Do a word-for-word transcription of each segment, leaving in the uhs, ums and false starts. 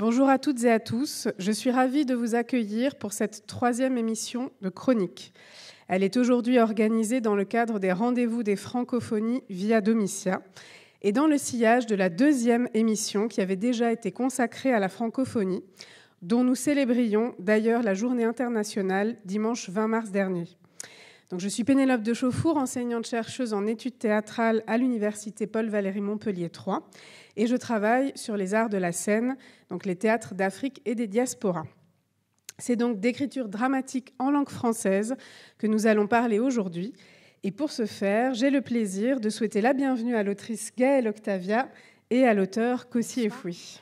Bonjour à toutes et à tous. Je suis ravie de vous accueillir pour cette troisième émission de Chronique. Elle est aujourd'hui organisée dans le cadre des rendez-vous des francophonies via Domitia et dans le sillage de la deuxième émission qui avait déjà été consacrée à la francophonie, dont nous célébrions d'ailleurs la journée internationale dimanche vingt mars dernier. Donc, je suis Pénélope de Chauffour, enseignante-chercheuse en études théâtrales à l'université Paul-Valéry Montpellier trois, et je travaille sur les arts de la scène, donc les théâtres d'Afrique et des diasporas. C'est donc d'écriture dramatique en langue française que nous allons parler aujourd'hui. Et pour ce faire, j'ai le plaisir de souhaiter la bienvenue à l'autrice Gaëlle Octavia et à l'auteur Kossi Efoui.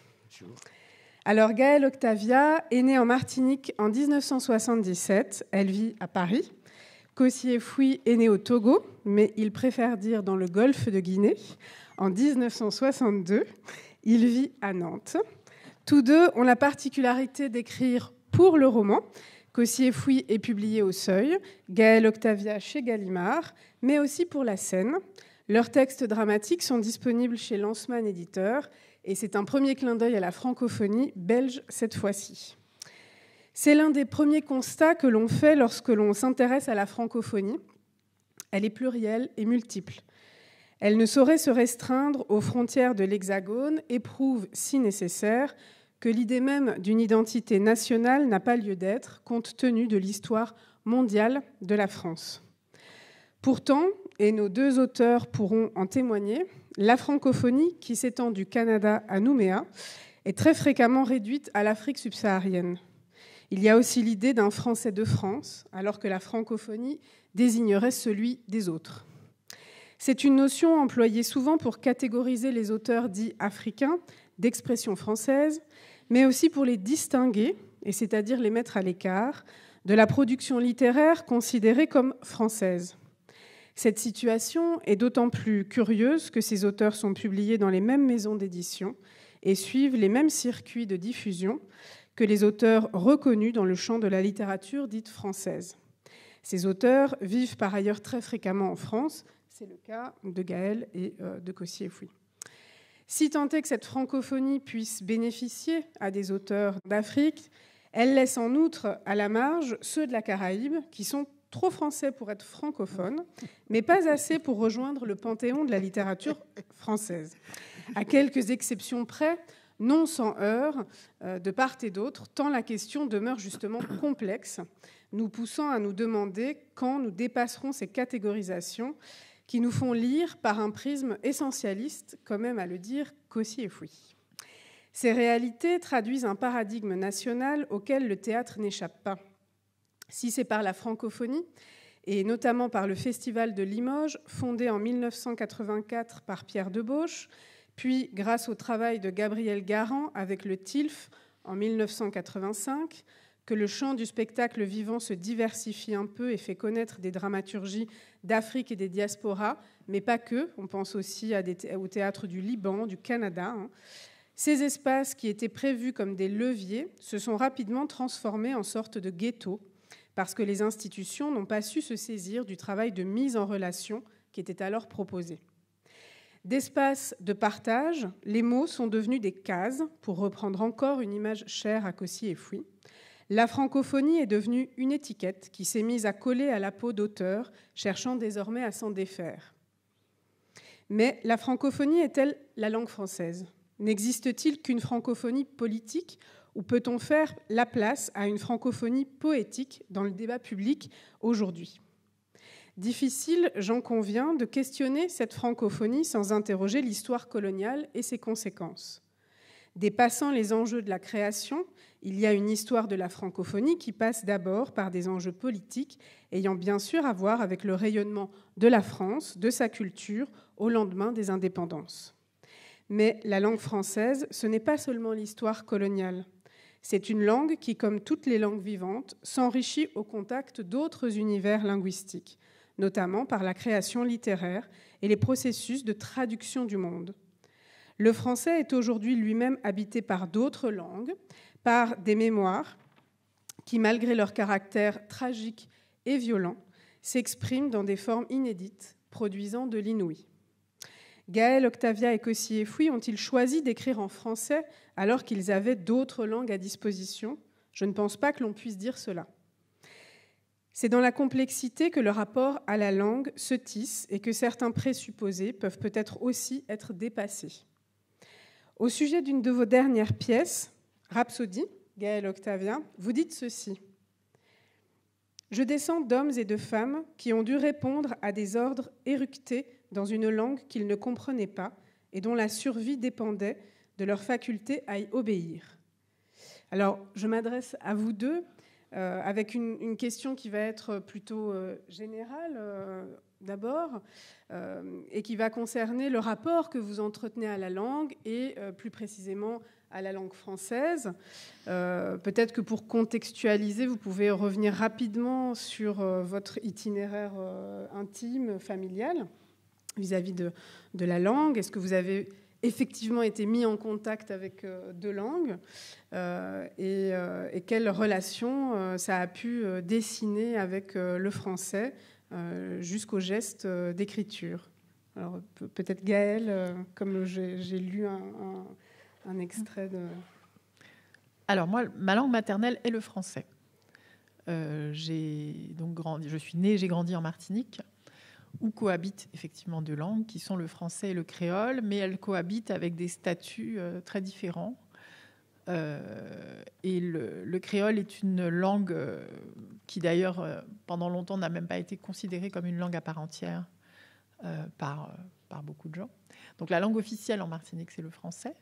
Alors, Gaëlle Octavia est née en Martinique en dix-neuf cent soixante-dix-sept. Elle vit à Paris. Kossi Efoui est né au Togo, mais il préfère dire dans le golfe de Guinée. En dix-neuf cent soixante-deux, il vit à Nantes. Tous deux ont la particularité d'écrire pour le roman. Kossi Efoui est publié au Seuil, Gaëlle Octavia chez Gallimard, mais aussi pour la scène. Leurs textes dramatiques sont disponibles chez Lanceman Éditeur, et c'est un premier clin d'œil à la francophonie belge cette fois-ci. C'est l'un des premiers constats que l'on fait lorsque l'on s'intéresse à la francophonie. Elle est plurielle et multiple. Elle ne saurait se restreindre aux frontières de l'Hexagone et prouve, si nécessaire, que l'idée même d'une identité nationale n'a pas lieu d'être, compte tenu de l'histoire mondiale de la France. Pourtant, et nos deux auteurs pourront en témoigner, la francophonie, qui s'étend du Canada à Nouméa, est très fréquemment réduite à l'Afrique subsaharienne. Il y a aussi l'idée d'un Français de France, alors que la francophonie désignerait celui des autres. C'est une notion employée souvent pour catégoriser les auteurs dits africains d'expression française, mais aussi pour les distinguer, et c'est-à-dire les mettre à l'écart, de la production littéraire considérée comme française. Cette situation est d'autant plus curieuse que ces auteurs sont publiés dans les mêmes maisons d'édition et suivent les mêmes circuits de diffusion que les auteurs reconnus dans le champ de la littérature dite française. Ces auteurs vivent par ailleurs très fréquemment en France, c'est le cas de Gaëlle et de Kossi Efoui. Si tant est que cette francophonie puisse bénéficier à des auteurs d'Afrique, elle laisse en outre à la marge ceux de la Caraïbe qui sont trop français pour être francophones, mais pas assez pour rejoindre le panthéon de la littérature française. À quelques exceptions près, non sans heurts de part et d'autre, tant la question demeure justement complexe, nous poussant à nous demander quand nous dépasserons ces catégorisations qui nous font lire par un prisme essentialiste, comme aime à le dire Kossi Efoui. Ces réalités traduisent un paradigme national auquel le théâtre n'échappe pas. Si c'est par la francophonie, et notamment par le Festival de Limoges, fondé en mille neuf cent quatre-vingt-quatre par Pierre Debauche, puis grâce au travail de Gabriel Garand avec le T I L F en mille neuf cent quatre-vingt-cinq, que le champ du spectacle vivant se diversifie un peu et fait connaître des dramaturgies d'Afrique et des diasporas, mais pas que, on pense aussi à des thé- au théâtre du Liban, du Canada. Hein. Ces espaces qui étaient prévus comme des leviers se sont rapidement transformés en sorte de ghetto, parce que les institutions n'ont pas su se saisir du travail de mise en relation qui était alors proposé. D'espace de partage, les mots sont devenus des cases, pour reprendre encore une image chère à Kossi Efoui. La francophonie est devenue une étiquette qui s'est mise à coller à la peau d'auteurs, cherchant désormais à s'en défaire. Mais la francophonie est-elle la langue française ? N'existe-t-il qu'une francophonie politique ou peut-on faire la place à une francophonie poétique dans le débat public aujourd'hui ? Difficile, j'en conviens, de questionner cette francophonie sans interroger l'histoire coloniale et ses conséquences. Dépassant les enjeux de la création, il y a une histoire de la francophonie qui passe d'abord par des enjeux politiques ayant bien sûr à voir avec le rayonnement de la France, de sa culture, au lendemain des indépendances. Mais la langue française, ce n'est pas seulement l'histoire coloniale. C'est une langue qui, comme toutes les langues vivantes, s'enrichit au contact d'autres univers linguistiques, notamment par la création littéraire et les processus de traduction du monde. Le français est aujourd'hui lui-même habité par d'autres langues, par des mémoires qui, malgré leur caractère tragique et violent, s'expriment dans des formes inédites, produisant de l'inouï. Gaël, Octavia et Cossy et Fouy ont-ils choisi d'écrire en français alors qu'ils avaient d'autres langues à disposition ? Je ne pense pas que l'on puisse dire cela. C'est dans la complexité que le rapport à la langue se tisse et que certains présupposés peuvent peut-être aussi être dépassés. Au sujet d'une de vos dernières pièces, Rhapsodie, Gaël, Octavia, vous dites ceci. « Je descends d'hommes et de femmes qui ont dû répondre à des ordres éructés dans une langue qu'ils ne comprenaient pas et dont la survie dépendait de leur faculté à y obéir. » Alors, je m'adresse à vous deux euh, avec une, une question qui va être plutôt euh, générale euh, d'abord euh, et qui va concerner le rapport que vous entretenez à la langue et euh, plus précisément à la langue française. Euh, peut-être que pour contextualiser, vous pouvez revenir rapidement sur euh, votre itinéraire euh, intime, familial, vis-à-vis de, de la langue. Est-ce que vous avez effectivement été mis en contact avec euh, deux langues euh, et, euh, et quelle relation euh, ça a pu euh, dessiner avec euh, le français euh, jusqu'au geste euh, d'écriture. Alors peut-être Gaël, euh, comme j'ai, j'ai lu un, un un extrait de... Alors, moi, ma langue maternelle est le français. Euh, j'ai donc grandi, je suis née, j'ai grandi en Martinique, où cohabitent effectivement deux langues, qui sont le français et le créole, mais elles cohabitent avec des statuts euh, très différents. Euh, et le, le créole est une langue euh, qui, d'ailleurs, euh, pendant longtemps, n'a même pas été considérée comme une langue à part entière euh, par, euh, par beaucoup de gens. Donc, la langue officielle en Martinique, c'est le français.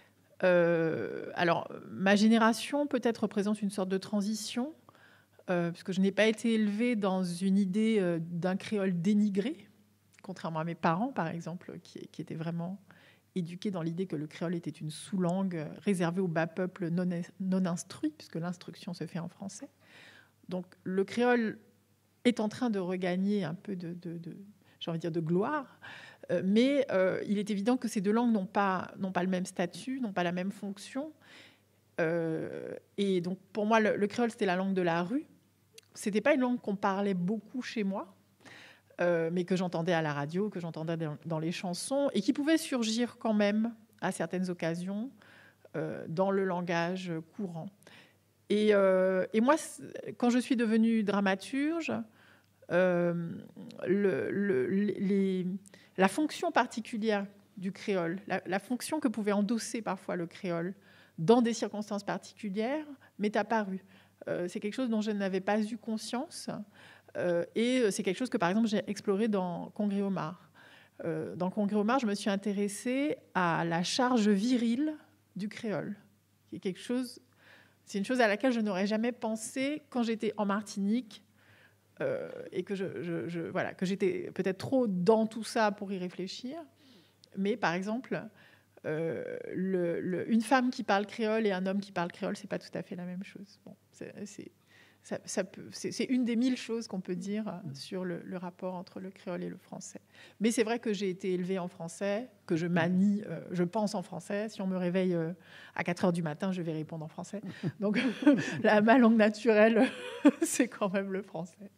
Euh, alors, ma génération peut-être représente une sorte de transition, euh, puisque je n'ai pas été élevée dans une idée euh, d'un créole dénigré, contrairement à mes parents, par exemple, qui, qui étaient vraiment éduqués dans l'idée que le créole était une sous-langue réservée au bas peuple non, non instruit, puisque l'instruction se fait en français. Donc, le créole est en train de regagner un peu de, de, de j'ai envie de dire, de gloire. Mais euh, il est évident que ces deux langues n'ont pas, n'ont pas le même statut, n'ont pas la même fonction. Euh, et donc, pour moi, le, le créole, c'était la langue de la rue. Ce n'était pas une langue qu'on parlait beaucoup chez moi, euh, mais que j'entendais à la radio, que j'entendais dans, dans les chansons, et qui pouvait surgir quand même, à certaines occasions, euh, dans le langage courant. Et, euh, et moi, quand je suis devenue dramaturge, euh, le, le, les... La fonction particulière du créole, la, la fonction que pouvait endosser parfois le créole dans des circonstances particulières, m'est apparue. Euh, c'est quelque chose dont je n'avais pas eu conscience euh, et c'est quelque chose que, par exemple, j'ai exploré dans Congrès Omar. Euh, dans Congrès Omar, je me suis intéressée à la charge virile du créole, qui est quelque chose, c'est une chose à laquelle je n'aurais jamais pensé quand j'étais en Martinique. Euh, et que, je, je, je, voilà, que j'étais peut-être trop dans tout ça pour y réfléchir. Mais par exemple, euh, le, le, une femme qui parle créole et un homme qui parle créole, c'est pas tout à fait la même chose. Bon, c'est, c'est, ça, ça peut, c'est, c'est une des mille choses qu'on peut dire sur le, le rapport entre le créole et le français. Mais c'est vrai que j'ai été élevée en français, que je manie, euh, je pense en français. Si on me réveille euh, à quatre heures du matin, je vais répondre en français. Donc, la, ma langue naturelle, c'est quand même le français.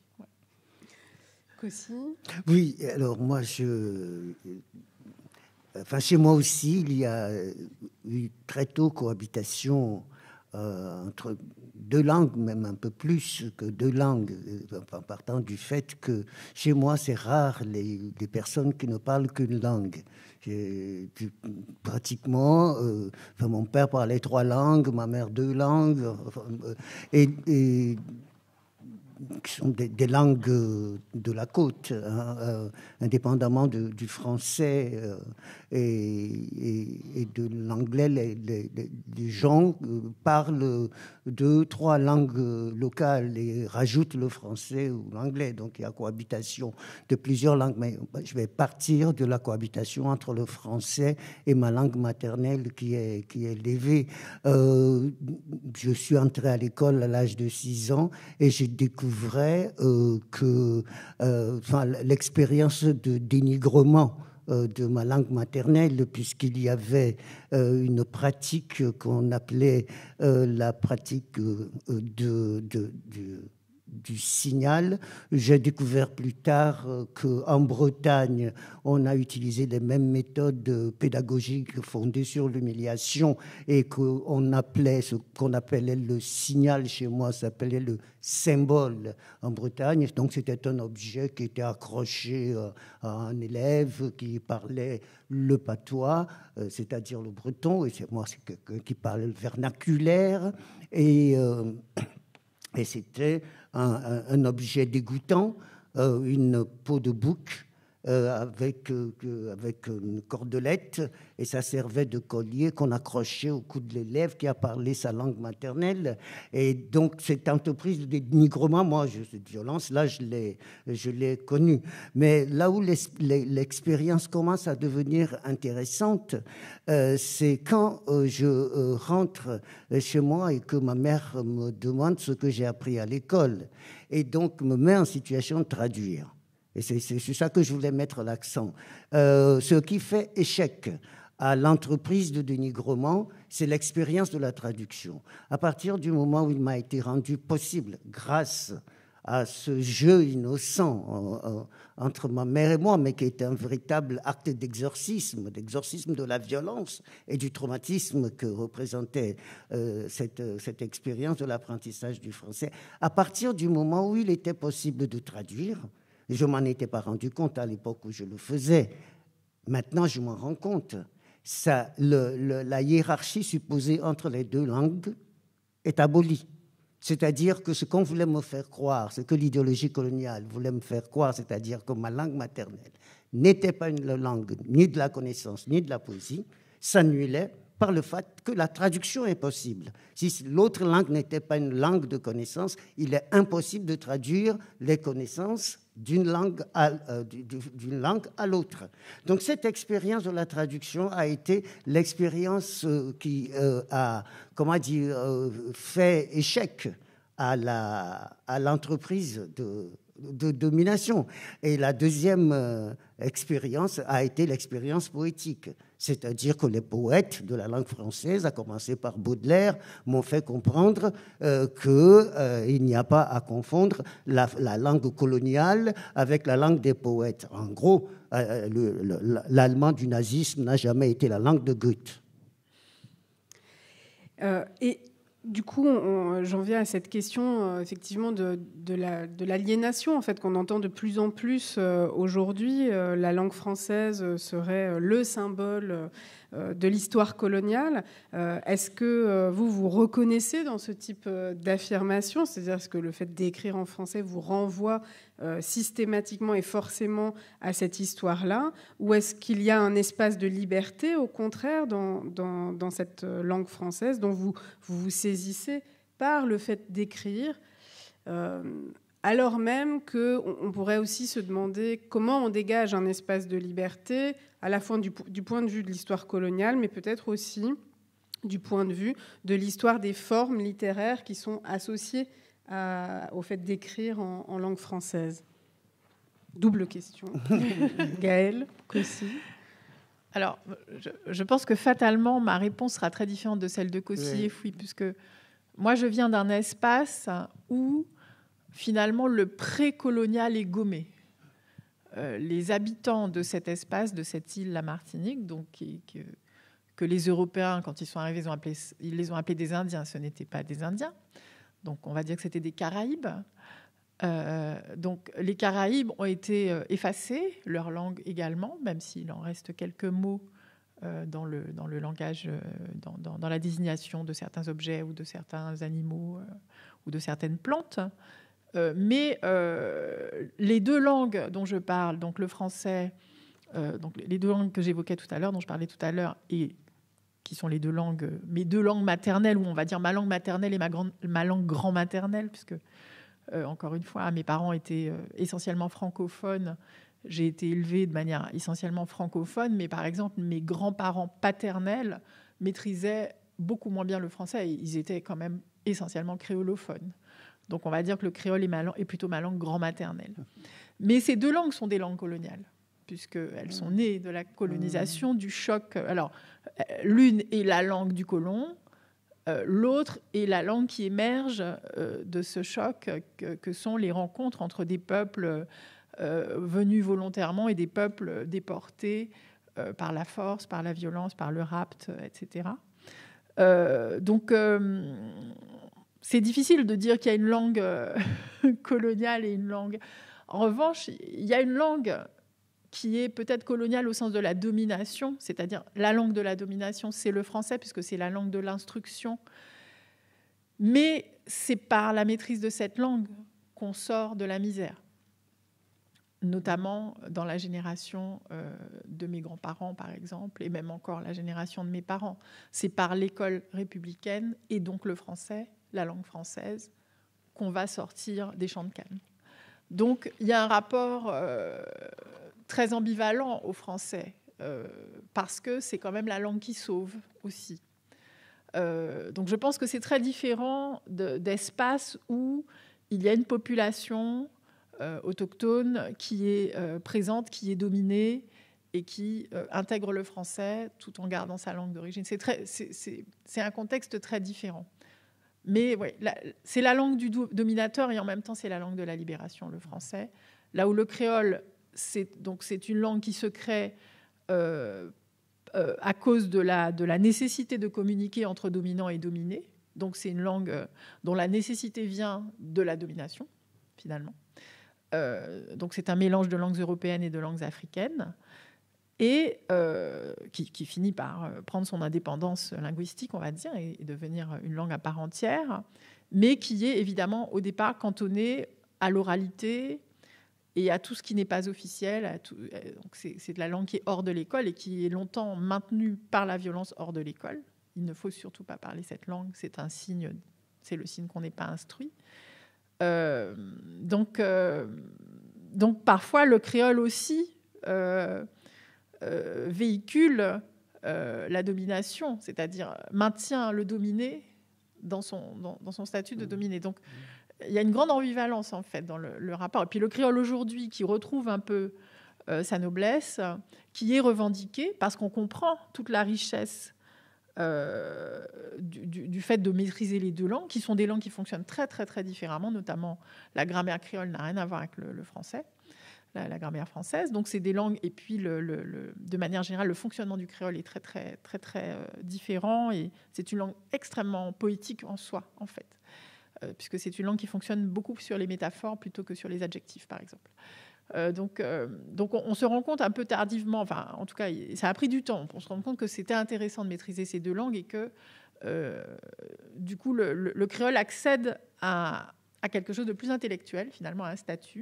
Cossy. Oui, alors moi, je... Enfin, chez moi aussi, il y a eu très tôt cohabitation euh, entre deux langues, même un peu plus que deux langues, en partant du fait que chez moi, c'est rare les, les personnes qui ne parlent qu'une langue. J'ai, pratiquement, euh, enfin, mon père parlait trois langues, ma mère deux langues, et... et qui sont des, des langues de la côte, hein, euh, indépendamment de, du français euh, et, et, et de l'anglais. Les, les, les gens parlent deux, trois langues locales et rajoutent le français ou l'anglais. Donc il y a cohabitation de plusieurs langues. Mais je vais partir de la cohabitation entre le français et ma langue maternelle qui est, qui est l'Évé. Euh, je suis entré à l'école à l'âge de six ans et j'ai découvert vrai euh, que euh, enfin, l'expérience de dénigrement euh, de ma langue maternelle, puisqu'il y avait euh, une pratique qu'on appelait euh, la pratique euh, de, de, de, du signal. J'ai découvert plus tard euh, qu'en Bretagne, on a utilisé les mêmes méthodes pédagogiques fondées sur l'humiliation et qu'on appelait ce qu'on appelait le signal chez moi, s'appelait le symbole en Bretagne. Donc c'était un objet qui était accroché euh, à un élève qui parlait le patois, euh, c'est-à-dire le breton, et c'est moi c'est quelqu'un qui parlait le vernaculaire, et, euh, et c'était un, un, un objet dégoûtant, euh, une peau de bouc euh, avec, euh, avec une cordelette, et ça servait de collier qu'on accrochait au cou de l'élève qui a parlé sa langue maternelle. Et donc cette entreprise de dénigrement, moi, je, cette violence-là, je l'ai, je l'ai connue. Mais là où l'expérience commence à devenir intéressante, euh, c'est quand euh, je euh, rentre chez moi et que ma mère me demande ce que j'ai appris à l'école, et donc me met en situation de traduire. Et c'est, c'est sur ça que je voulais mettre l'accent. Euh, ce qui fait échec à l'entreprise de dénigrement, c'est l'expérience de la traduction. À partir du moment où il m'a été rendu possible, grâce à ce jeu innocent euh, euh, entre ma mère et moi, mais qui était un véritable acte d'exorcisme, d'exorcisme de la violence et du traumatisme que représentait euh, cette, cette expérience de l'apprentissage du français. À partir du moment où il était possible de traduire, je ne m'en étais pas rendu compte à l'époque où je le faisais. Maintenant, je m'en rends compte. Ça, le, le, la hiérarchie supposée entre les deux langues est abolie. C'est-à-dire que ce qu'on voulait me faire croire, ce que l'idéologie coloniale voulait me faire croire, c'est-à-dire que ma langue maternelle n'était pas une langue ni de la connaissance ni de la poésie, s'annulait par le fait que la traduction est possible. Si l'autre langue n'était pas une langue de connaissance, il est impossible de traduire les connaissances d'une langue à, euh, d'une langue à l'autre. Donc cette expérience de la traduction a été l'expérience euh, qui euh, a, comment dire, euh, fait échec à, la, à l'entreprise de, de domination. Et la deuxième euh, expérience a été l'expérience poétique. C'est-à-dire que les poètes de la langue française, à commencer par Baudelaire, m'ont fait comprendre euh, qu'il euh, n'y a pas à confondre la, la langue coloniale avec la langue des poètes. En gros, euh, le, le, l'allemand du nazisme n'a jamais été la langue de Goethe. Euh, et du coup, on, j'en viens à cette question euh, effectivement de, de, la, de l'aliénation en fait, qu'on entend de plus en plus euh, aujourd'hui. Euh, la langue française serait le symbole euh, de l'histoire coloniale. Euh, est-ce que euh, vous vous reconnaissez dans ce type euh, d'affirmation ? C'est-à-dire, est-ce que le fait d'écrire en français vous renvoie euh, systématiquement et forcément à cette histoire-là ? Ou est-ce qu'il y a un espace de liberté, au contraire, dans, dans, dans cette langue française dont vous vous, vous saisissez par le fait d'écrire, euh, alors même qu'on on pourrait aussi se demander comment on dégage un espace de liberté, à la fois du, du point de vue de l'histoire coloniale, mais peut-être aussi du point de vue de l'histoire des formes littéraires qui sont associées à, au fait d'écrire en, en langue française. Double question. Gaëlle, Cossy. Alors, je, je pense que fatalement, ma réponse sera très différente de celle de Cossy oui. et Fouy, puisque moi, je viens d'un espace où, finalement, le pré-colonial est gommé. Euh, les habitants de cet espace, de cette île, la Martinique, donc, qui, qui, que les Européens, quand ils sont arrivés, ils, ont appelé, ils les ont appelés des Indiens. Ce n'étaient pas des Indiens. Donc, on va dire que c'était des Caraïbes. Euh, donc, les Caraïbes ont été euh, effacés, leur langue également, même s'il en reste quelques mots euh, dans, le, dans le langage, euh, dans, dans, dans la désignation de certains objets ou de certains animaux euh, ou de certaines plantes. Euh, mais euh, les deux langues dont je parle, donc le français, euh, donc les deux langues que j'évoquais tout à l'heure, dont je parlais tout à l'heure, et qui sont les deux langues, mes deux langues maternelles, ou on va dire ma langue maternelle et ma, grande, ma langue grand-maternelle, puisque Euh, encore une fois, mes parents étaient euh, essentiellement francophones. J'ai été élevée de manière essentiellement francophone, mais par exemple, mes grands-parents paternels maîtrisaient beaucoup moins bien le français. Ils étaient quand même essentiellement créolophones. Donc, on va dire que le créole est, ma langue, est plutôt ma langue grand-maternelle. Mais ces deux langues sont des langues coloniales, puisqu'elles sont nées de la colonisation, du choc. Alors, l'une est la langue du colon, Euh, l'autre est la langue qui émerge euh, de ce choc que, que sont les rencontres entre des peuples euh, venus volontairement et des peuples déportés euh, par la force, par la violence, par le rapt, et cetera. Euh, donc, euh, c'est difficile de dire qu'il y a une langue euh, coloniale et une langue... En revanche, il y a une langue qui est peut-être coloniale au sens de la domination, c'est-à-dire la langue de la domination, c'est le français, puisque c'est la langue de l'instruction. Mais c'est par la maîtrise de cette langue qu'on sort de la misère, notamment dans la génération euh, de mes grands-parents, par exemple, et même encore la génération de mes parents. C'est par l'école républicaine, et donc le français, la langue française, qu'on va sortir des champs de canne. Donc, il y a un rapport euh, très ambivalent au français, euh, parce que c'est quand même la langue qui sauve aussi. Euh, donc, je pense que c'est très différent de, d'espaces où il y a une population euh, autochtone qui est euh, présente, qui est dominée et qui euh, intègre le français tout en gardant sa langue d'origine. C'est, très, c'est, c'est, c'est un contexte très différent. Mais ouais, la, c'est la langue du do- dominateur et en même temps, c'est la langue de la libération, le français. Là où le créole, c'est, donc, c'est une langue qui se crée euh, euh, à cause de la, de la nécessité de communiquer entre dominants et dominés. Donc, c'est une langue euh, dont la nécessité vient de la domination, finalement. Euh, donc, c'est un mélange de langues européennes et de langues africaines. Et euh, qui, qui finit par prendre son indépendance linguistique, on va dire, et, et devenir une langue à part entière, mais qui est évidemment au départ cantonnée à l'oralité et à tout ce qui n'est pas officiel. À tout, donc c'est, c'est de la langue qui est hors de l'école et qui est longtemps maintenue par la violence hors de l'école. Il ne faut surtout pas parler cette langue, c'est un signe, c'est le signe qu'on n'est pas instruit. Euh, donc, euh, donc parfois le créole aussi... Euh, Euh, véhicule euh, la domination, c'est-à-dire maintient le dominé dans son, dans, dans son statut de dominé. Donc, il y a une grande ambivalence, en fait, dans le, le rapport. Et puis, le créole aujourd'hui, qui retrouve un peu euh, sa noblesse, qui est revendiquée parce qu'on comprend toute la richesse euh, du, du, du fait de maîtriser les deux langues, qui sont des langues qui fonctionnent très, très, très différemment, notamment la grammaire créole n'a rien à voir avec le, le français. La, la grammaire française, donc c'est des langues, et puis le, le, le, de manière générale, le fonctionnement du créole est très très très très euh, différent, et c'est une langue extrêmement poétique en soi, en fait, euh, puisque c'est une langue qui fonctionne beaucoup sur les métaphores plutôt que sur les adjectifs, par exemple. Euh, donc, euh, donc on, on se rend compte un peu tardivement, enfin, en tout cas, ça a pris du temps. On se rend compte que c'était intéressant de maîtriser ces deux langues et que, euh, du coup, le, le, le créole accède à, à quelque chose de plus intellectuel, finalement, à un statut.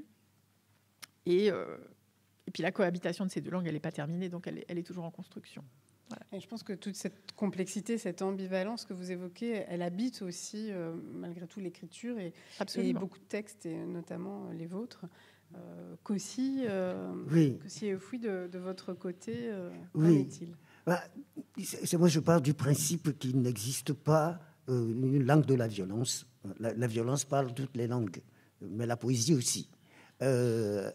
Et, euh, et puis la cohabitation de ces deux langues, elle n'est pas terminée, donc elle est, elle est toujours en construction. Voilà. Et je pense que toute cette complexité, cette ambivalence que vous évoquez, elle habite aussi, euh, malgré tout, l'écriture et, et beaucoup de textes, et notamment les vôtres. Euh, Cossi, euh, oui. Cossi et Fouy, de, de votre côté, euh, oui. qu'en est-il ? Bah, c'est, moi, je parle du principe qu'il n'existe pas euh, une langue de la violence. La, la violence parle toutes les langues, mais la poésie aussi. Euh,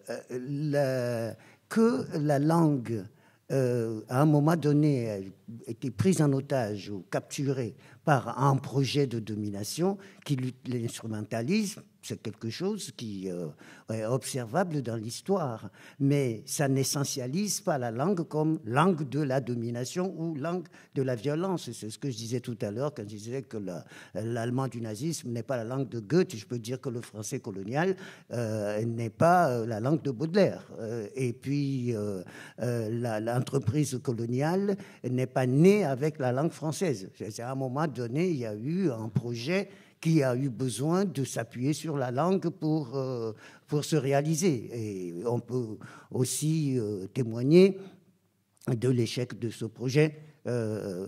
la, que la langue, euh, à un moment donné, a été prise en otage ou capturée par un projet de domination qui l'instrumentalise, c'est quelque chose qui euh, est observable dans l'histoire, mais ça n'essentialise pas la langue comme langue de la domination ou langue de la violence. C'est ce que je disais tout à l'heure quand je disais que la, l'allemand du nazisme n'est pas la langue de Goethe. Je peux dire que le français colonial euh, n'est pas la langue de Baudelaire. Euh, et puis, euh, euh, la, l'entreprise coloniale n'est pas née avec la langue française. C'est à un moment donné, il y a eu un projet qui a eu besoin de s'appuyer sur la langue pour, euh, pour se réaliser. Et on peut aussi euh, témoigner de l'échec de ce projet, euh,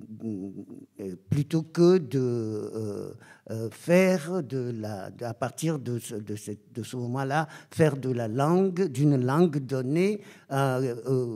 euh, plutôt que de euh, euh, faire de la, à partir de ce, de ce, de ce moment-là, faire de la langue, d'une langue donnée, euh, euh,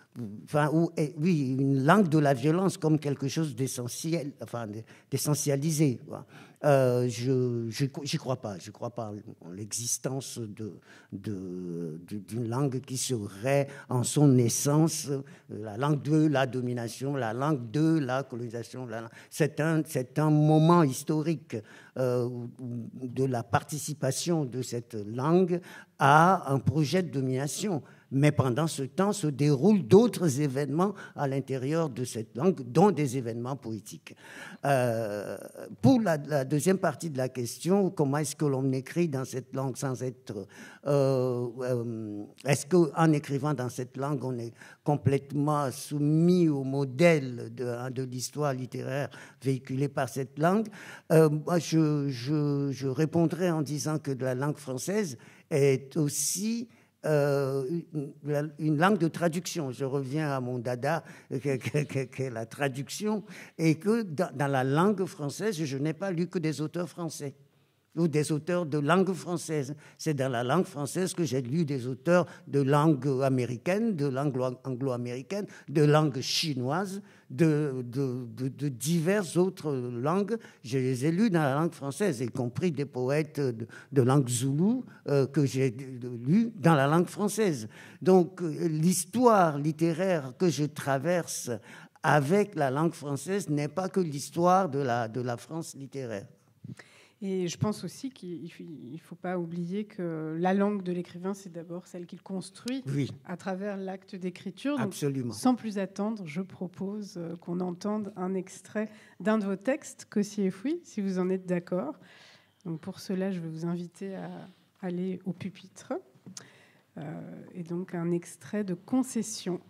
enfin, ou, et, oui, une langue de la violence comme quelque chose d'essentiel, enfin, d'essentialisé. Euh, je n'y crois pas. Je ne crois pas en l'existence de, de, de, d'une langue qui serait en son essence la langue de la domination, la langue de la colonisation. La, c'est, un, c'est un moment historique euh, de la participation de cette langue à un projet de domination. Mais pendant ce temps se déroulent d'autres événements à l'intérieur de cette langue, dont des événements poétiques. Euh, pour la, la deuxième partie de la question, comment est-ce que l'on écrit dans cette langue sans être... Euh, euh, est-ce qu'en écrivant dans cette langue, on est complètement soumis au modèle de, de l'histoire littéraire véhiculée par cette langue? euh, Moi, je, je, je répondrai en disant que la langue française est aussi... Euh, une, une langue de traduction. Je reviens à mon dada, qui est la traduction, et que dans, dans la langue française, je n'ai pas lu que des auteurs français ou des auteurs de langue française. C'est dans la langue française que j'ai lu des auteurs de langue américaine, de langue anglo-américaine, de langue chinoise, de, de, de, de diverses autres langues. Je les ai lus dans la langue française, y compris des poètes de, de langue zoulou euh, que j'ai lus dans la langue française. Donc l'histoire littéraire que je traverse avec la langue française n'est pas que l'histoire de la, de la France littéraire. Et je pense aussi qu'il ne faut pas oublier que la langue de l'écrivain, c'est d'abord celle qu'il construit oui. à travers l'acte d'écriture. Donc, absolument. Sans plus attendre, je propose qu'on entende un extrait d'un de vos textes, Cossy et Fouille, si vous en êtes d'accord. Donc pour cela, je vais vous inviter à aller au pupitre. Euh, et donc un extrait de Concession.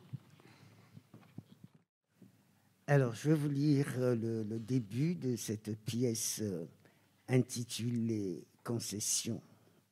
Alors, je vais vous lire le, le début de cette pièce intitulée Concession.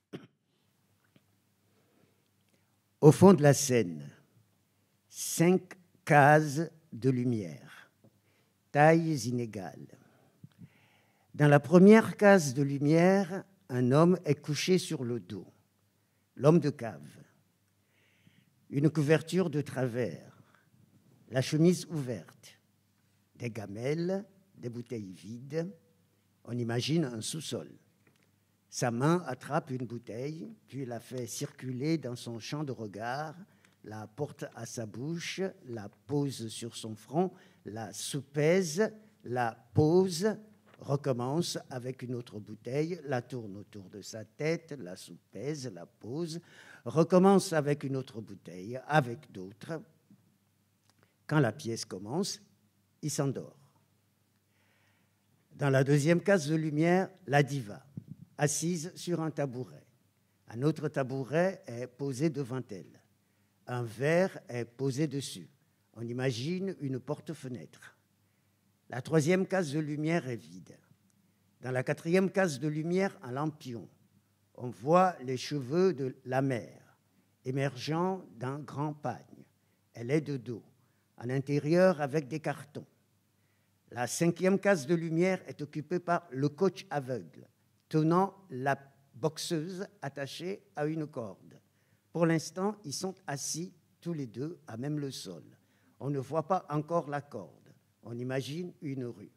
Au fond de la scène, cinq cases de lumière, tailles inégales. Dans la première case de lumière, un homme est couché sur le dos, l'homme de cave. Une couverture de travers, la chemise ouverte, des gamelles, des bouteilles vides. On imagine un sous-sol. Sa main attrape une bouteille, puis la fait circuler dans son champ de regard, la porte à sa bouche, la pose sur son front, la soupèse, la pose, recommence avec une autre bouteille, la tourne autour de sa tête, la soupèse, la pose, recommence avec une autre bouteille, avec d'autres. Quand la pièce commence, il s'endort. Dans la deuxième case de lumière, la diva, assise sur un tabouret. Un autre tabouret est posé devant elle. Un verre est posé dessus. On imagine une porte-fenêtre. La troisième case de lumière est vide. Dans la quatrième case de lumière, un lampion. On voit les cheveux de la mère, émergeant d'un grand pagne. Elle est de dos, à l'intérieur avec des cartons. La cinquième case de lumière est occupée par le coach aveugle, tenant la boxeuse attachée à une corde. Pour l'instant, ils sont assis tous les deux à même le sol. On ne voit pas encore la corde. On imagine une rue.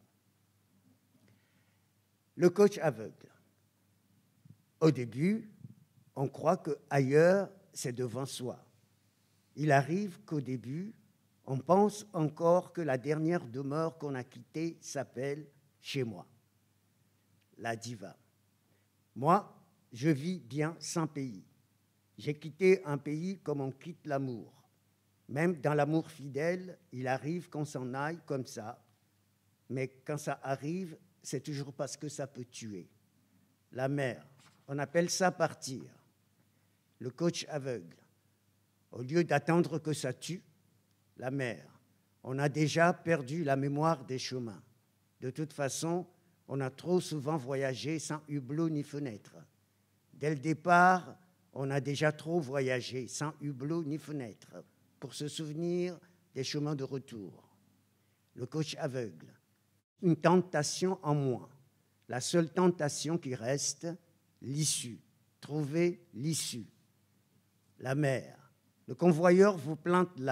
Le coach aveugle. Au début, on croit qu'ailleurs, c'est devant soi. Il arrive qu'au début, on pense encore que la dernière demeure qu'on a quittée s'appelle « chez moi ». La diva. Moi, je vis bien sans pays. J'ai quitté un pays comme on quitte l'amour. Même dans l'amour fidèle, il arrive qu'on s'en aille comme ça. Mais quand ça arrive, c'est toujours parce que ça peut tuer. La mère, on appelle ça partir. Le coach aveugle. Au lieu d'attendre que ça tue, la mer, on a déjà perdu la mémoire des chemins. De toute façon, on a trop souvent voyagé sans hublot ni fenêtre. Dès le départ, on a déjà trop voyagé sans hublot ni fenêtre pour se souvenir des chemins de retour. Le coach aveugle, une tentation en moins. La seule tentation qui reste, l'issue. Trouver l'issue. La mer, le convoyeur vous plante là,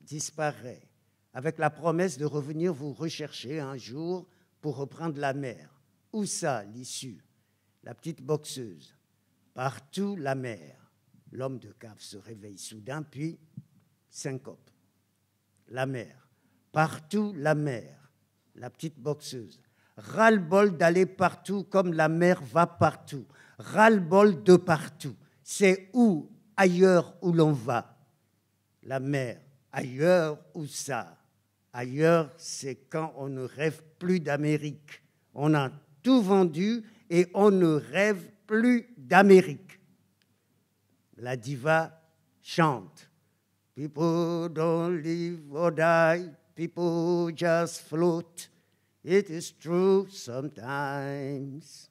disparaît, avec la promesse de revenir vous rechercher un jour pour reprendre la mer. Où ça, l'issue? La petite boxeuse. Partout, la mer. L'homme de cave se réveille soudain, puis syncope. La mer. Partout, la mer. La petite boxeuse. Ras-le-bol d'aller partout comme la mer va partout. Ras-le-bol de partout. C'est où, ailleurs où l'on va? La mer. Ailleurs où ça? Ailleurs, c'est quand on ne rêve plus d'Amérique. On a tout vendu et on ne rêve plus d'Amérique. La diva chante. People don't live or die, people just float. It is true sometimes.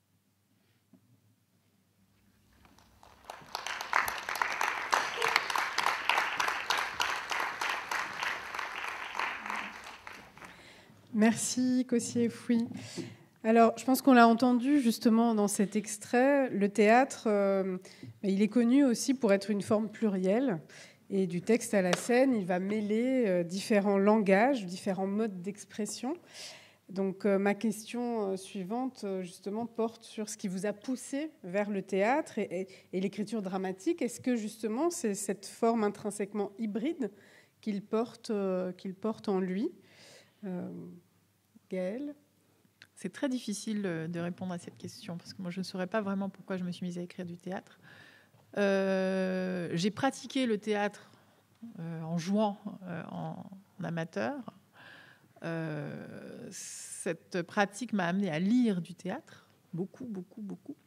Merci, Kossié-Fouy. Alors, je pense qu'on l'a entendu justement dans cet extrait. Le théâtre, euh, il est connu aussi pour être une forme plurielle. Et du texte à la scène, il va mêler euh, différents langages, différents modes d'expression. Donc, euh, ma question euh, suivante, euh, justement, porte sur ce qui vous a poussé vers le théâtre et, et, et l'écriture dramatique. Est-ce que, justement, c'est cette forme intrinsèquement hybride qu'il porte, euh, qu'il porte en lui? euh, Gaëlle? C'est très difficile de répondre à cette question parce que moi, je ne saurais pas vraiment pourquoi je me suis mise à écrire du théâtre. Euh, j'ai pratiqué le théâtre euh, en jouant euh, en, en amateur. Euh, cette pratique m'a amenée à lire du théâtre, beaucoup, beaucoup, beaucoup.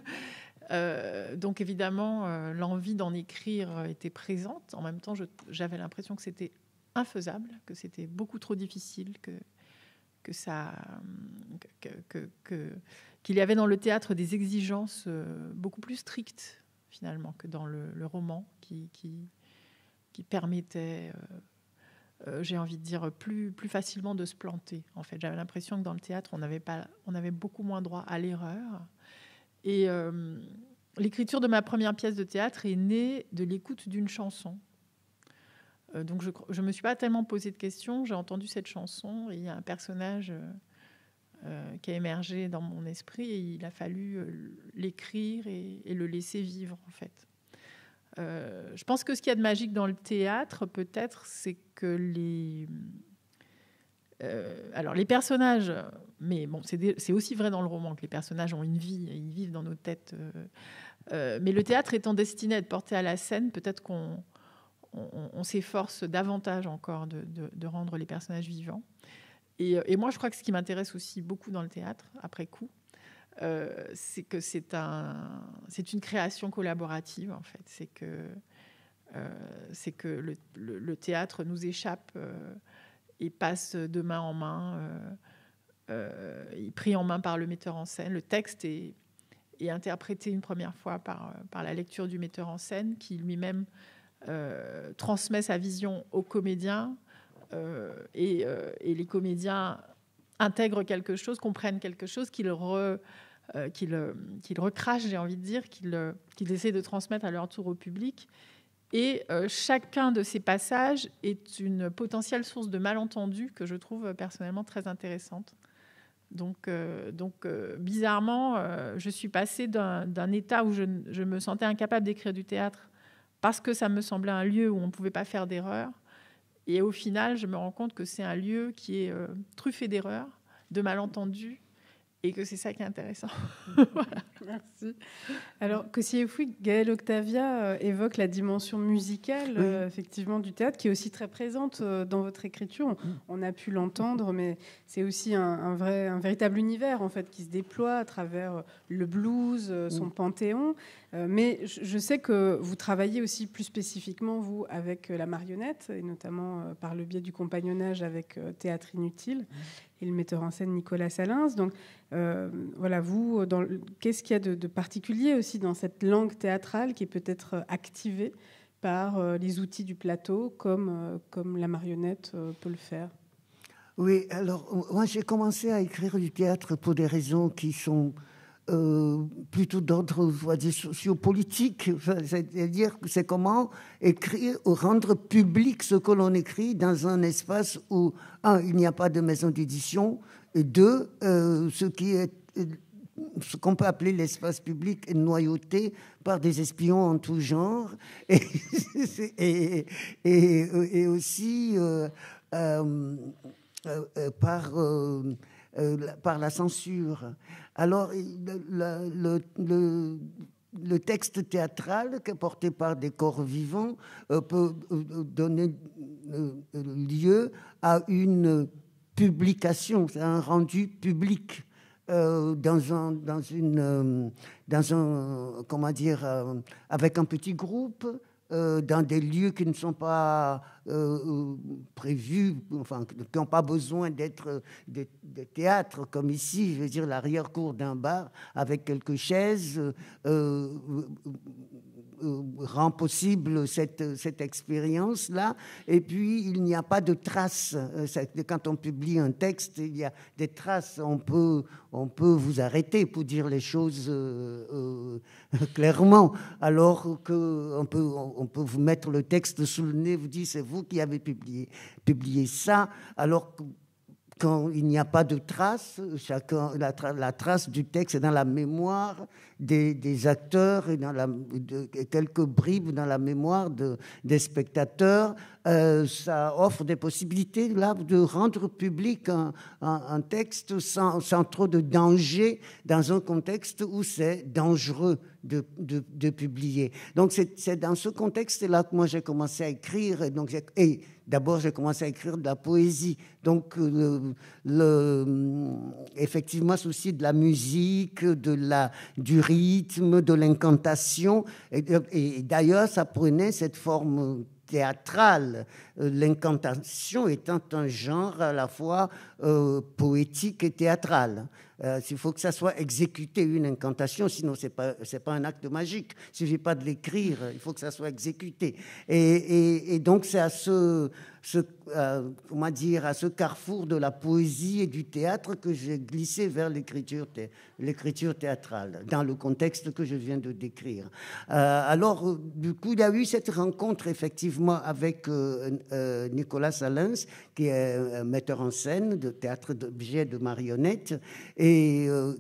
euh, donc évidemment, euh, l'envie d'en écrire était présente. En même temps, je, j'avais l'impression que c'était infaisable, que c'était beaucoup trop difficile, que que ça, que, que, que, qu'il y avait dans le théâtre des exigences beaucoup plus strictes finalement que dans le, le roman, qui, qui, qui permettait, euh, euh, j'ai envie de dire, plus, plus facilement de se planter. En fait, j'avais l'impression que dans le théâtre, on avait pas, on avait beaucoup moins droit à l'erreur. Et euh, l'écriture de ma première pièce de théâtre est née de l'écoute d'une chanson. Donc, je ne me suis pas tellement posé de questions. J'ai entendu cette chanson et il y a un personnage euh, qui a émergé dans mon esprit et il a fallu euh, l'écrire et, et le laisser vivre, en fait. Euh, je pense que ce qu'il y a de magique dans le théâtre, peut-être, c'est que les... Euh, alors, les personnages... Mais bon, c'est, des, c'est aussi vrai dans le roman que les personnages ont une vie et ils vivent dans nos têtes. Euh, euh, mais le théâtre étant destiné à être porté à la scène, peut-être qu'on... On, on s'efforce davantage encore de, de, de rendre les personnages vivants. Et, et moi, je crois que ce qui m'intéresse aussi beaucoup dans le théâtre, après coup, euh, c'est que c'est, un, c'est une création collaborative, en fait. C'est que, euh, c'est que le, le, le théâtre nous échappe euh, et passe de main en main, euh, euh, est pris en main par le metteur en scène. Le texte est, est interprété une première fois par, par la lecture du metteur en scène, qui lui-même Euh, transmet sa vision aux comédiens euh, et, euh, et les comédiens intègrent quelque chose, comprennent quelque chose qu'ils, re, euh, qu'ils, qu'ils recrachent, j'ai envie de dire, qu'ils, qu'ils essaient de transmettre à leur tour au public. Et euh, chacun de ces passages est une potentielle source de malentendus que je trouve personnellement très intéressante. Donc, euh, donc euh, bizarrement, euh, je suis passée d'un, d'un état où je, je me sentais incapable d'écrire du théâtre parce que ça me semblait un lieu où on ne pouvait pas faire d'erreur. Et au final, je me rends compte que c'est un lieu qui est euh, truffé d'erreurs, de malentendus, et que c'est ça qui est intéressant. Voilà. Merci. Alors, Kossié-Fouy, Gaëlle Octavia euh, évoque la dimension musicale, oui. euh, effectivement, du théâtre, qui est aussi très présente euh, dans votre écriture. On, on a pu l'entendre, mais c'est aussi un, un, vrai, un véritable univers, en fait, qui se déploie à travers le blues, euh, son oui. panthéon. Euh, mais je, je sais que vous travaillez aussi plus spécifiquement, vous, avec la marionnette, et notamment euh, par le biais du compagnonnage avec euh, Théâtre Inutile et le metteur en scène Nicolas Salins. Donc, euh, voilà, vous, dans le, qu'est-ce qu'il y a de, de particulier aussi dans cette langue théâtrale qui est peut-être activée par euh, les outils du plateau, comme, euh, comme la marionnette euh, peut le faire? Oui, alors, moi, j'ai commencé à écrire du théâtre pour des raisons qui sont euh, plutôt d'ordre sociopolitique. C'est-à-dire que c'est comment écrire ou rendre public ce que l'on écrit dans un espace où, un, il n'y a pas de maison d'édition, et deux, euh, ce qui est... ce qu'on peut appeler l'espace public est noyauté par des espions en tout genre et, et, et, et aussi euh, euh, euh, par, euh, euh, par la censure. Alors, le, le, le, le texte théâtral, qui est porté par des corps vivants, euh, peut donner euh, lieu à une publication, à un rendu public. Euh, dans un, dans une, euh, dans un, comment dire, euh, avec un petit groupe, euh, dans des lieux qui ne sont pas euh, prévus, enfin, qui n'ont pas besoin d'être des, des théâtres comme ici, je veux dire l'arrière-cour d'un bar avec quelques chaises. Euh, rend possible cette, cette expérience-là. Et puis, il n'y a pas de traces. Quand on publie un texte, il y a des traces. On peut, on peut vous arrêter pour dire les choses euh, euh, clairement, alors qu'on peut, on peut vous mettre le texte sous le nez, vous dire c'est vous qui avez publié, publié ça, alors que quand il n'y a pas de trace, chacun, la, tra la trace du texte est dans la mémoire des, des acteurs et dans la, de, quelques bribes dans la mémoire de, des spectateurs. Euh, ça offre des possibilités là, de rendre public un, un, un texte sans, sans trop de danger dans un contexte où c'est dangereux de, de, de publier. Donc c'est dans ce contexte-là que moi j'ai commencé à écrire. Et, donc, et d'abord j'ai commencé à écrire de la poésie. Donc le, le, effectivement souci de la musique, de la, du rythme, de l'incantation. Et, et d'ailleurs ça prenait cette forme théâtrale, l'incantation étant un genre à la fois euh, poétique et théâtral. Euh, il faut que ça soit exécuté, une incantation, sinon ce n'est pas, c'est pas un acte magique. Il ne suffit pas de l'écrire, il faut que ça soit exécuté. Et, et, et donc c'est à ce, ce, euh, comment dire, à ce carrefour de la poésie et du théâtre que j'ai glissé vers l'écriture thé, l'écriture théâtrale, dans le contexte que je viens de décrire. Euh, alors, du coup, il y a eu cette rencontre, effectivement, avec euh, euh, Nicolas Salins, qui est un metteur en scène de théâtre d'objets de marionnettes, et euh,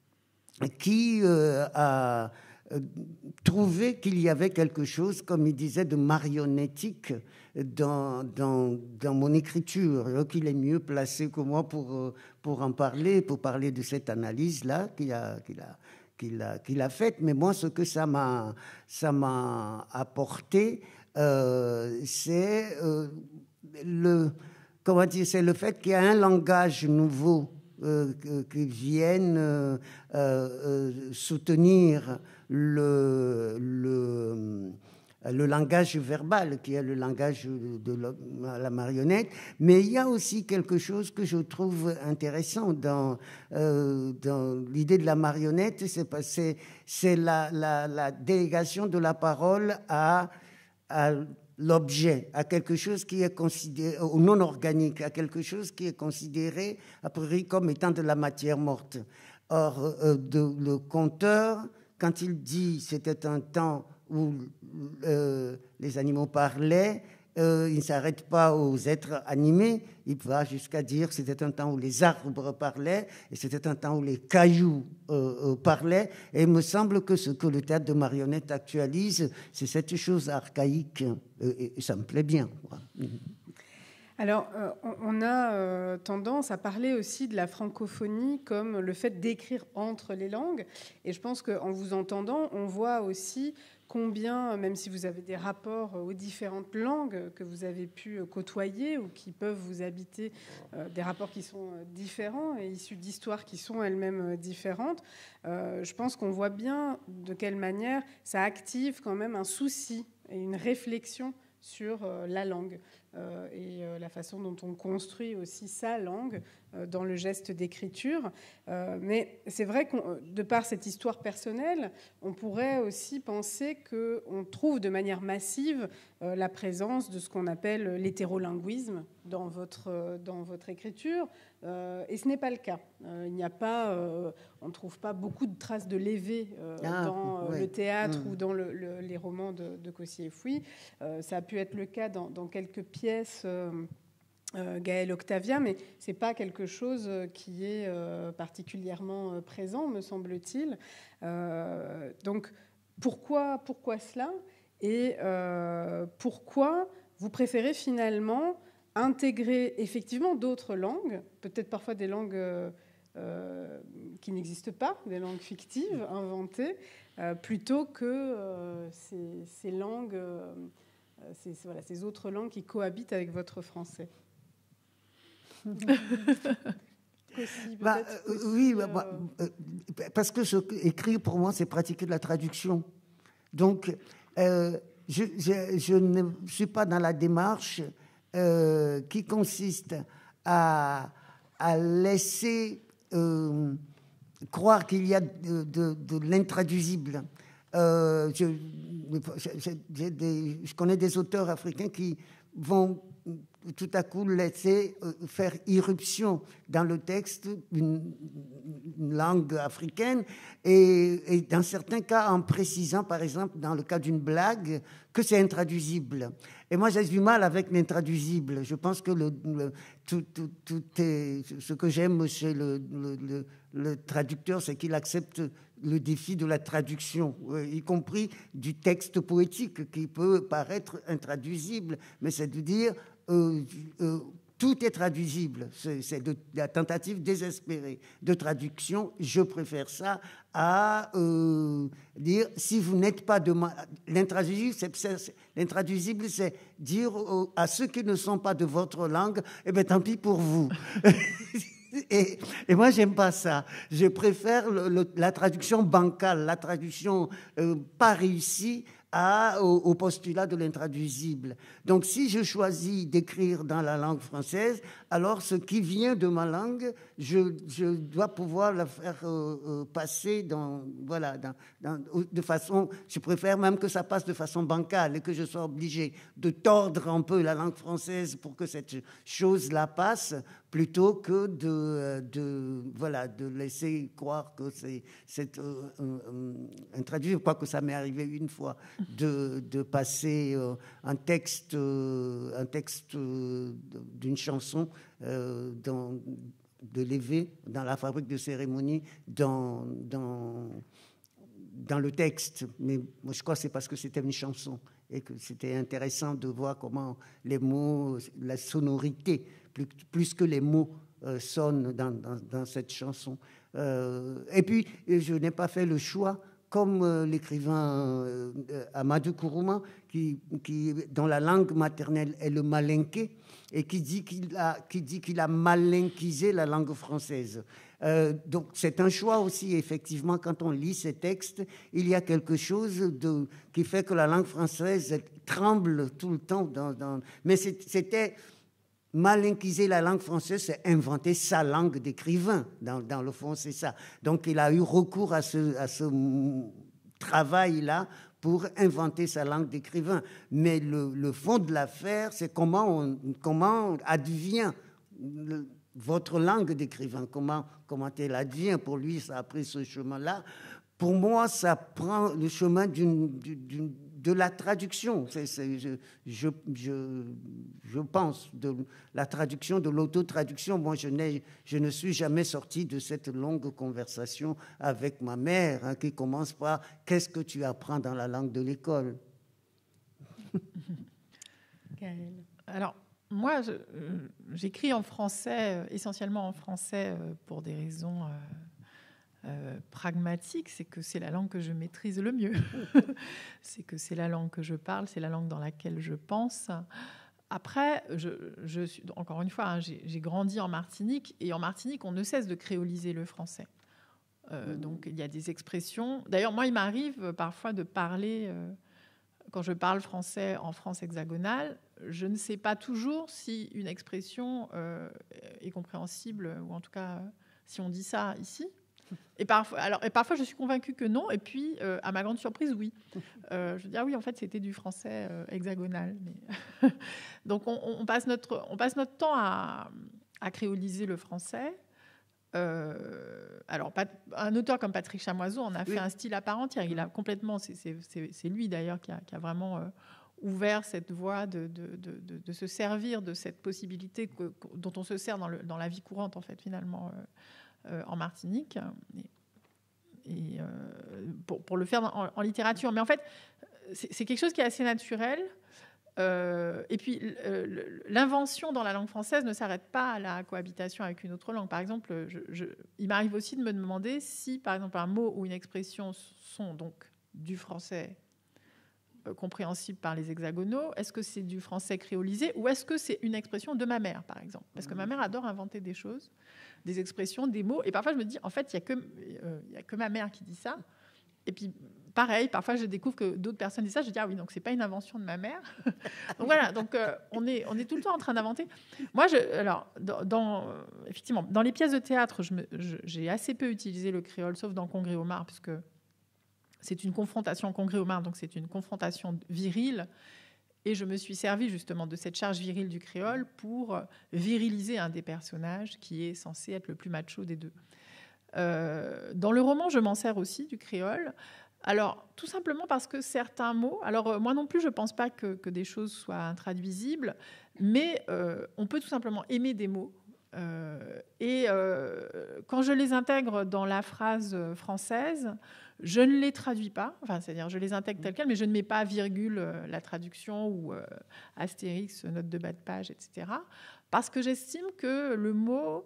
qui euh, a trouvé qu'il y avait quelque chose, comme il disait, de marionnettique dans, dans, dans mon écriture, qu'il est mieux placé que moi pour, pour en parler, pour parler de cette analyse-là qu'il a, qu'il a, qu'il a, qu'il a faite. Mais moi, ce que ça m'a, ça m'a apporté, euh, c'est euh, le, comment dire, c'est le fait qu'il y a un langage nouveau euh, qui vienne euh, euh, soutenir le, le, le langage verbal, qui est le langage de la marionnette. Mais il y a aussi quelque chose que je trouve intéressant dans, euh, dans l'idée de la marionnette, c'est, c'est la, la, la délégation de la parole à, à l'objet, à quelque chose qui est considéré, ou non organique, à quelque chose qui est considéré a priori comme étant de la matière morte. Or, euh, de, le conteur, quand il dit c'était un temps où euh, les animaux parlaient, euh, il ne s'arrête pas aux êtres animés, il va jusqu'à dire c'était un temps où les arbres parlaient et c'était un temps où les cailloux euh, euh, parlaient. Et il me semble que ce que le théâtre de marionnettes actualise, c'est cette chose archaïque, euh, et, et ça me plaît bien. Alors, euh, on a euh, tendance à parler aussi de la francophonie comme le fait d'écrire entre les langues. Et je pense qu'en vous entendant, on voit aussi combien, même si vous avez des rapports aux différentes langues que vous avez pu côtoyer ou qui peuvent vous habiter, euh, des rapports qui sont différents et issus d'histoires qui sont elles-mêmes différentes, euh, je pense qu'on voit bien de quelle manière ça active quand même un souci et une réflexion sur la langue. euh, et euh, la façon dont on construit aussi sa langue euh, dans le geste d'écriture. Euh, mais c'est vrai que de par cette histoire personnelle, on pourrait aussi penser qu'on trouve de manière massive euh, la présence de ce qu'on appelle l'hétérolinguisme dans votre, euh, dans votre écriture. Euh, et ce n'est pas le cas. Euh, il n'y a pas, euh, on ne trouve pas beaucoup de traces de Lévé euh, ah, dans euh, ouais. le théâtre mmh. ou dans le, le, les romans de, de Cossy et Fouy. Euh, ça a pu être le cas dans, dans quelques pièces euh, euh, Gaël Octavia, mais c'est pas quelque chose qui est euh, particulièrement présent, me semble-t-il. Euh, donc pourquoi, pourquoi cela ? Et euh, pourquoi vous préférez finalement intégrer effectivement d'autres langues, peut-être parfois des langues euh, euh, qui n'existent pas, des langues fictives, inventées, euh, plutôt que euh, ces, ces langues, euh, ces, voilà, ces autres langues qui cohabitent avec votre français. Aussi, bah, euh, aussi, oui, euh... bah, euh, parce que ce, écrire pour moi, c'est pratiquer de la traduction. Donc, euh, je, je, je ne suis pas dans la démarche Euh, qui consiste à, à laisser euh, croire qu'il y a de, de, de l'intraduisible. Euh, je, j'ai des, je connais des auteurs africains qui vont tout à coup laisser faire irruption dans le texte une, une langue africaine et, et dans certains cas en précisant, par exemple, dans le cas d'une blague, que c'est intraduisible. Et moi, j'ai du mal avec l'intraduisible. Je pense que le, le, tout, tout, tout est, ce que j'aime chez le, le, le, le traducteur, c'est qu'il accepte le défi de la traduction, y compris du texte poétique qui peut paraître intraduisible, mais c'est de dire euh, euh, tout est traduisible. C'est, c'est de, de la tentative désespérée de traduction. Je préfère ça à euh, dire si vous n'êtes pas de ma... l'intraduisible, c'est, c'est, l'intraduisible, c'est dire à ceux qui ne sont pas de votre langue, eh bien tant pis pour vous. Et, et moi, j'aime pas ça. Je préfère le, le, la traduction bancale, la traduction euh, pas réussie à, au, au postulat de l'intraduisible. Donc, si je choisis d'écrire dans la langue française, alors ce qui vient de ma langue, je, je dois pouvoir la faire euh, euh, passer dans, voilà, dans, dans, de façon... Je préfère même que ça passe de façon bancale et que je sois obligé de tordre un peu la langue française pour que cette chose-là passe, plutôt que de, de, voilà, de laisser croire que c'est, c'est euh, euh, intraduisible, quoique ça m'est arrivé une fois, de, de passer euh, un texte, euh, un texte euh, d'une chanson euh, dans, de Lévé, dans la fabrique de cérémonie, dans, dans, dans le texte. Mais moi, je crois que c'est parce que c'était une chanson et que c'était intéressant de voir comment les mots, la sonorité, plus, plus que les mots euh, sonnent dans, dans, dans cette chanson. Euh, et puis, je n'ai pas fait le choix, comme euh, l'écrivain euh, Amadou Kourouma, qui, qui, dont la langue maternelle est le malinké, et qui dit qu'il a, qui dit qu'il a malinquisé la langue française. Euh, donc c'est un choix aussi, effectivement, quand on lit ces textes, il y a quelque chose de, qui fait que la langue française tremble tout le temps. Dans, dans, mais c'était... Malinquiser la langue française, c'est inventer sa langue d'écrivain. Dans, dans le fond, c'est ça. Donc, il a eu recours à ce, à ce travail-là pour inventer sa langue d'écrivain. Mais le, le fond de l'affaire, c'est comment, on, comment advient le, votre langue d'écrivain. Comment, comment elle advient. Pour lui, ça a pris ce chemin-là. Pour moi, ça prend le chemin d'une... d'une de la traduction, c'est, c'est, je, je, je, je pense, de la traduction, de l'autotraduction. Moi, je, n'ai, je ne suis jamais sorti de cette longue conversation avec ma mère, hein, qui commence par « Qu'est-ce que tu apprends dans la langue de l'école ?» Gaëlle. Alors, moi, je, euh, j'écris en français, euh, essentiellement en français, euh, pour des raisons... Euh, Euh, pragmatique, c'est que c'est la langue que je maîtrise le mieux. C'est que c'est la langue que je parle, c'est la langue dans laquelle je pense. Après, je, je suis, encore une fois, hein, j'ai, j'ai grandi en Martinique, et en Martinique, on ne cesse de créoliser le français. Euh, donc, il y a des expressions. D'ailleurs, moi, il m'arrive parfois de parler, euh, quand je parle français en France hexagonale, je ne sais pas toujours si une expression euh, est compréhensible, ou en tout cas, si on dit ça ici. Et parfois, alors, et parfois, je suis convaincue que non. Et puis, euh, à ma grande surprise, oui. Euh, je veux dire, oui, en fait, c'était du français euh, hexagonal. Mais donc, on, on, passe notre, on passe notre temps à, à créoliser le français. Euh, alors, un auteur comme Patrick Chamoiseau en a fait oui. un style à part entière. Il a complètement, c'est, c'est, c'est, c'est lui d'ailleurs qui a, qui a vraiment euh, ouvert cette voie de, de, de, de, de se servir de cette possibilité que, dont on se sert dans, le, dans la vie courante, en fait, finalement. Euh, Euh, en Martinique et, et euh, pour, pour le faire en, en littérature. Mais en fait, c'est, c'est quelque chose qui est assez naturel. Euh, et puis, euh, l'invention dans la langue française ne s'arrête pas à la cohabitation avec une autre langue. Par exemple, je, je, il m'arrive aussi de me demander si, par exemple, un mot ou une expression sont donc du français euh, compréhensible par les hexagonaux, est-ce que c'est du français créolisé ou est-ce que c'est une expression de ma mère, par exemple ? Parce que ma mère adore inventer des choses, des expressions, des mots. Et parfois, je me dis, en fait, il n'y a que, euh, il y a que ma mère qui dit ça. Et puis, pareil, parfois, je découvre que d'autres personnes disent ça. Je dis, ah oui, donc c'est pas une invention de ma mère. Donc voilà, donc, euh, on, est, on est tout le temps en train d'inventer. Moi, je, alors, dans, dans, effectivement, dans les pièces de théâtre, je me, je, j'ai assez peu utilisé le créole, sauf dans Congrès au Mar, puisque c'est une confrontation, Congrès au Mar, donc c'est une confrontation virile. Et je me suis servi justement de cette charge virile du créole pour viriliser un des personnages qui est censé être le plus macho des deux. Euh, dans le roman, je m'en sers aussi du créole. Alors, tout simplement parce que certains mots... Alors, moi non plus, je ne pense pas que, que des choses soient intraduisibles, mais euh, on peut tout simplement aimer des mots. Euh, et euh, quand je les intègre dans la phrase française, je ne les traduis pas, enfin, c'est-à-dire je les intègre telles quelles, mais je ne mets pas virgule euh, la traduction ou euh, astérix, note de bas de page, et cetera. Parce que j'estime que le mot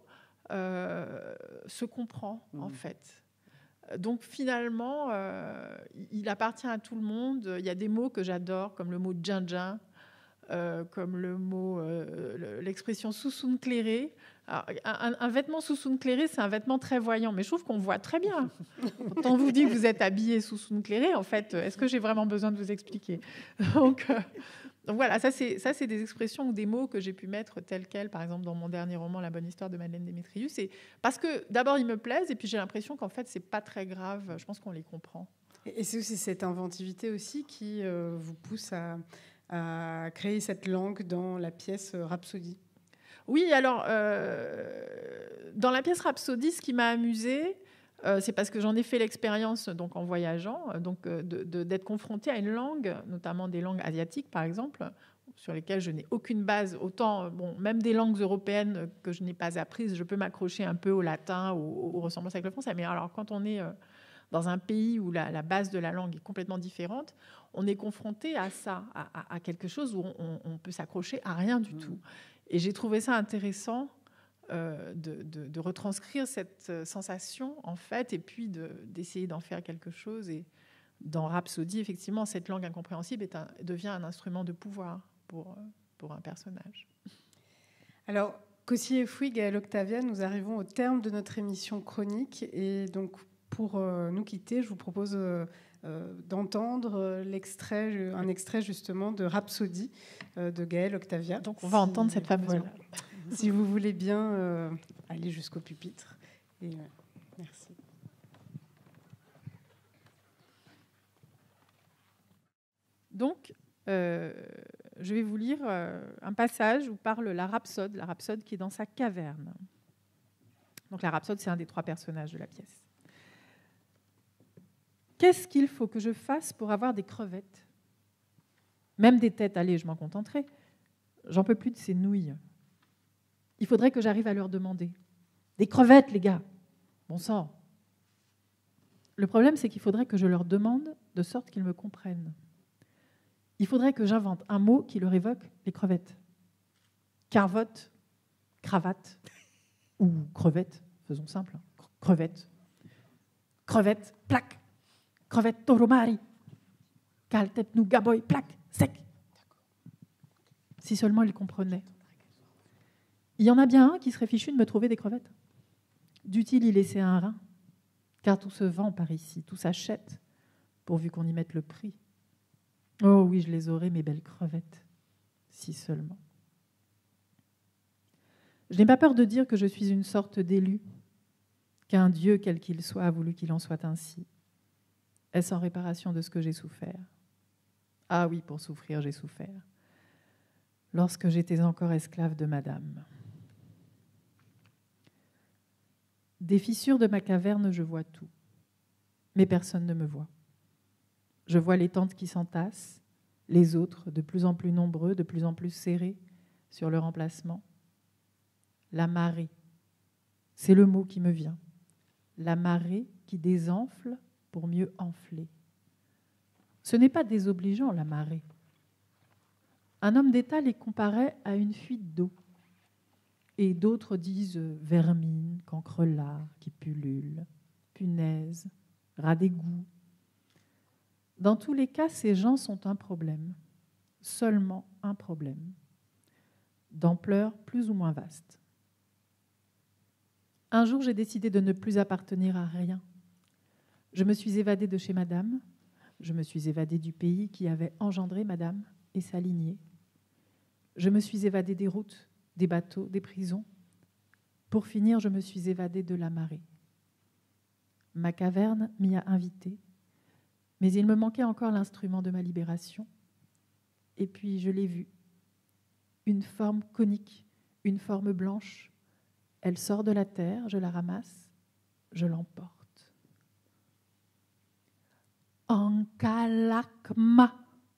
euh, se comprend, mmh. en fait. Donc finalement, euh, il appartient à tout le monde. Il y a des mots que j'adore, comme le mot djindjin, euh, comme le mot, euh, l'expression soussoune clairée. Alors, un, un vêtement soussoune clairée, c'est un vêtement très voyant, mais je trouve qu'on voit très bien. Quand on vous dit que vous êtes habillé soussoune clairée, en fait, est-ce que j'ai vraiment besoin de vous expliquer ? donc, euh, donc voilà, ça c'est, ça c'est des expressions ou des mots que j'ai pu mettre tels quels, par exemple dans mon dernier roman, La bonne histoire de Madeleine Démétrius. Et parce que d'abord ils me plaisent, et puis j'ai l'impression qu'en fait c'est pas très grave. Je pense qu'on les comprend. Et c'est aussi cette inventivité aussi qui euh, vous pousse à, à créer cette langue dans la pièce Rhapsodie. Oui, alors, euh, dans la pièce Rhapsodie, ce qui m'a amusée, euh, c'est parce que j'en ai fait l'expérience donc, en voyageant, donc, euh, de, de, d'être confrontée à une langue, notamment des langues asiatiques, par exemple, sur lesquelles je n'ai aucune base. Autant, bon, même des langues européennes que je n'ai pas apprises, je peux m'accrocher un peu au latin, aux, aux ressemblances avec le français. Mais alors, quand on est euh, dans un pays où la, la base de la langue est complètement différente, on est confronté à ça, à, à, à quelque chose où on, on peut s'accrocher à rien du mmh. tout. Et j'ai trouvé ça intéressant euh, de, de, de retranscrire cette sensation, en fait, et puis de, d'essayer d'en faire quelque chose. Et dans Rhapsodie, effectivement, cette langue incompréhensible est un, devient un instrument de pouvoir pour, pour un personnage. Alors, Kosi et Fouy, Gaëlle Octavia, nous arrivons au terme de notre émission chronique. Et donc, pour euh, nous quitter, je vous propose... Euh, Euh, d'entendre l'extrait, un extrait justement de Rhapsodie euh, de Gaëlle Octavia. Donc on va si, entendre cette fameuse. Voilà. Si vous voulez bien euh, aller jusqu'au pupitre. Et, euh, merci. Donc, euh, je vais vous lire euh, un passage où parle la rhapsode, la rhapsode qui est dans sa caverne. Donc la rhapsode, c'est un des trois personnages de la pièce. Qu'est-ce qu'il faut que je fasse pour avoir des crevettes ? Même des têtes, allez, je m'en contenterai. J'en peux plus de ces nouilles. Il faudrait que j'arrive à leur demander. Des crevettes, les gars. Bon sang. Le problème, c'est qu'il faudrait que je leur demande de sorte qu'ils me comprennent. Il faudrait que j'invente un mot qui leur évoque les crevettes. Carvotte, cravate ou crevette, faisons simple. Crevette. Crevette, plaque. Crevette toromari, caltet nou gaboy, plaque, sec. Si seulement il comprenait. Il y en a bien un qui serait fichu de me trouver des crevettes. Dût-il y laisser un rein ? Car tout se vend par ici, tout s'achète, pourvu qu'on y mette le prix. Oh oui, je les aurais, mes belles crevettes. si seulement. Je n'ai pas peur de dire que je suis une sorte d'élu, qu'un Dieu, quel qu'il soit, a voulu qu'il en soit ainsi. Est-ce en réparation de ce que j'ai souffert? Ah oui, pour souffrir, j'ai souffert. Lorsque j'étais encore esclave de madame. Des fissures de ma caverne, je vois tout. Mais personne ne me voit. Je vois les tentes qui s'entassent, les autres, de plus en plus nombreux, de plus en plus serrés, sur leur emplacement. La marée, c'est le mot qui me vient. La marée qui désenfle pour mieux enfler. Ce n'est pas désobligeant, la marée. Un homme d'État les comparait à une fuite d'eau. Et d'autres disent vermine, cancrelard qui pullule, punaise, rat d'égout. Dans tous les cas, ces gens sont un problème, seulement un problème, d'ampleur plus ou moins vaste. Un jour, j'ai décidé de ne plus appartenir à rien. Je me suis évadée de chez madame, je me suis évadée du pays qui avait engendré madame et sa lignée. Je me suis évadée des routes, des bateaux, des prisons. Pour finir, je me suis évadée de la marée. Ma caverne m'y a invitée, mais il me manquait encore l'instrument de ma libération. Et puis je l'ai vue. Une forme conique, une forme blanche. Elle sort de la terre, je la ramasse, je l'emporte. Ankalakma.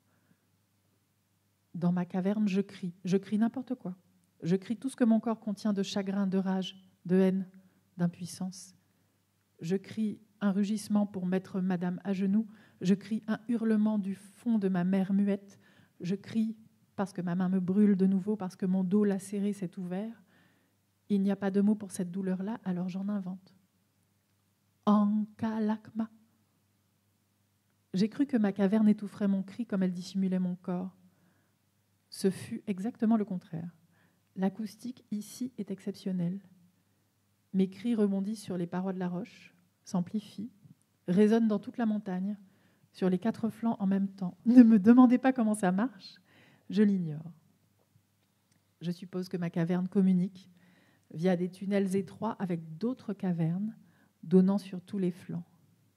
Dans ma caverne, je crie. Je crie n'importe quoi. Je crie tout ce que mon corps contient de chagrin, de rage, de haine, d'impuissance. Je crie un rugissement pour mettre madame à genoux. Je crie un hurlement du fond de ma mère muette. Je crie parce que ma main me brûle de nouveau, parce que mon dos lacéré s'est ouvert. Il n'y a pas de mot pour cette douleur-là, alors j'en invente. Ankalakma. J'ai cru que ma caverne étoufferait mon cri comme elle dissimulait mon corps. Ce fut exactement le contraire. L'acoustique ici est exceptionnelle. Mes cris rebondissent sur les parois de la roche, s'amplifient, résonnent dans toute la montagne, sur les quatre flancs en même temps. Ne me demandez pas comment ça marche, je l'ignore. Je suppose que ma caverne communique via des tunnels étroits avec d'autres cavernes donnant sur tous les flancs.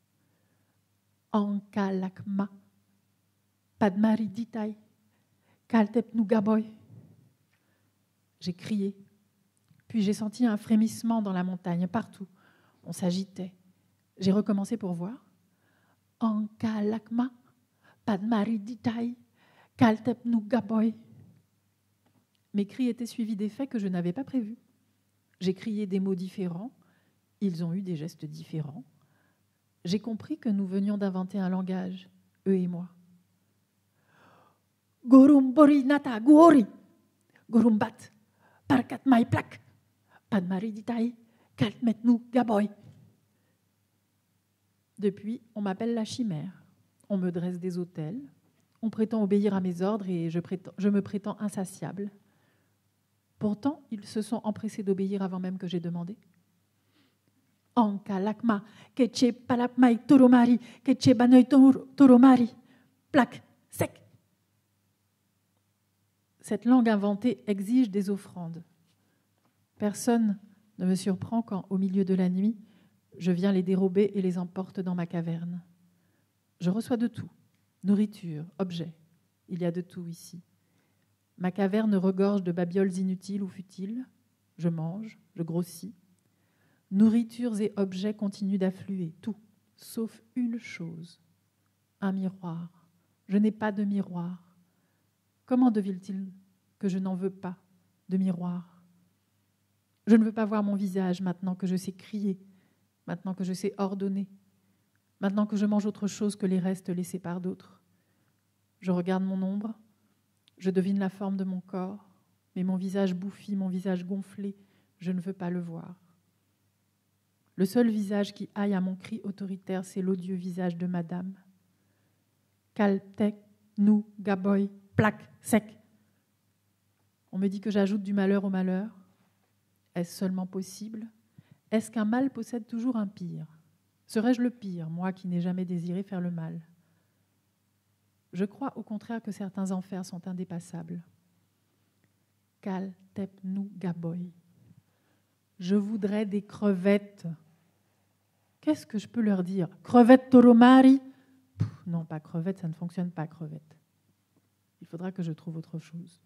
Ankalakma, Padmariditai, Kaltepnugaboy. J'ai crié, puis j'ai senti un frémissement dans la montagne, partout. On s'agitait. J'ai recommencé pour voir. Ankalakma, Padmariditai, Kaltepnugaboy. Mes cris étaient suivis d'effets que je n'avais pas prévus. J'ai crié des mots différents, ils ont eu des gestes différents. J'ai compris que nous venions d'inventer un langage, eux et moi. Gorumbori nata guori, gorumbat, parkat mai plak, padmariditai, kaltmetnu gaboy. Depuis, on m'appelle la chimère. On me dresse des autels, on prétend obéir à mes ordres et je, prétends, je me prétends insatiable. Pourtant, ils se sont empressés d'obéir avant même que j'aie demandé. Ankalakma, keche palapmai toromari, keche banoi toromari, plaque, sec. Cette langue inventée exige des offrandes. Personne ne me surprend quand, au milieu de la nuit, je viens les dérober et les emporte dans ma caverne. Je reçois de tout, nourriture, objets. Il y a de tout ici. Ma caverne regorge de babioles inutiles ou futiles. Je mange, je grossis. Nourritures et objets continuent d'affluer, tout, sauf une chose, un miroir. Je n'ai pas de miroir. Comment devine-t-il que je n'en veux pas de miroir? Je ne veux pas voir mon visage maintenant que je sais crier, maintenant que je sais ordonner, maintenant que je mange autre chose que les restes laissés par d'autres. Je regarde mon ombre, je devine la forme de mon corps, mais mon visage bouffi, mon visage gonflé, je ne veux pas le voir. Le seul visage qui aille à mon cri autoritaire, c'est l'odieux visage de madame. Kaltek, nou, gaboy, plaque, sec. On me dit que j'ajoute du malheur au malheur. Est-ce seulement possible? Est-ce qu'un mal possède toujours un pire? Serais-je le pire, moi qui n'ai jamais désiré faire le mal? Je crois au contraire que certains enfers sont indépassables. Kal tep nu gaboy. Je voudrais des crevettes. Qu'est-ce que je peux leur dire? Crevettes toromari? Pff, non, pas crevettes, ça ne fonctionne pas, crevettes. Il faudra que je trouve autre chose.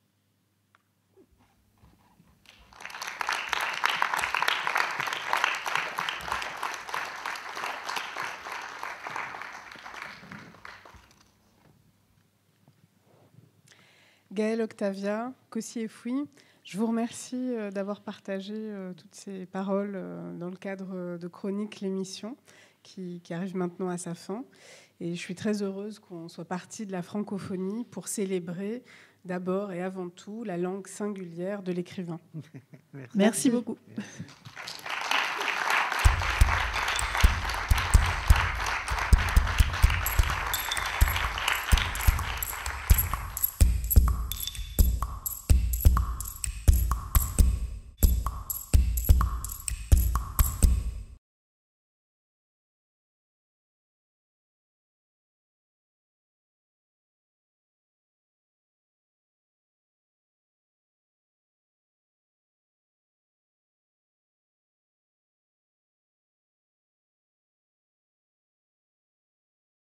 Gaëlle Octavia, Kossy-Efouy, je vous remercie d'avoir partagé toutes ces paroles dans le cadre de Chronique, l'émission, qui, qui arrive maintenant à sa fin. Et je suis très heureuse qu'on soit parti de la francophonie pour célébrer d'abord et avant tout la langue singulière de l'écrivain. Merci, Merci beaucoup. Merci.